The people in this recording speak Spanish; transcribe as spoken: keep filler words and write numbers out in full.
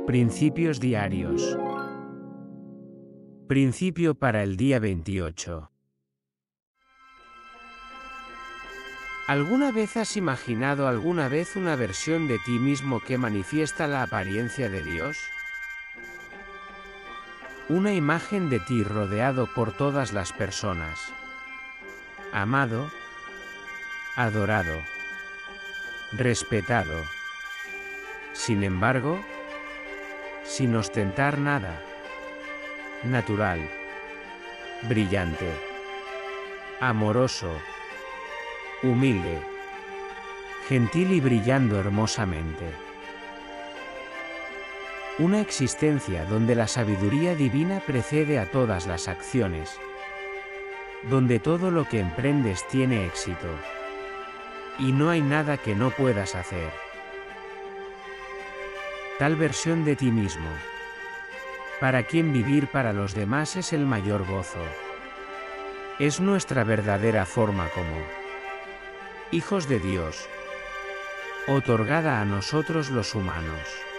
Principios diarios. Principio para el día veintiocho. ¿Alguna vez has imaginado alguna vez una versión de ti mismo que manifiesta la apariencia de Dios? Una imagen de ti rodeado por todas las personas. Amado, adorado, respetado. Sin embargo, sin ostentar nada. Natural, brillante, amoroso, humilde, gentil y brillando hermosamente. Una existencia donde la sabiduría divina precede a todas las acciones, donde todo lo que emprendes tiene éxito, y no hay nada que no puedas hacer. Tal versión de ti mismo, para quien vivir para los demás es el mayor gozo. Es nuestra verdadera forma como hijos de Dios, otorgada a nosotros los humanos.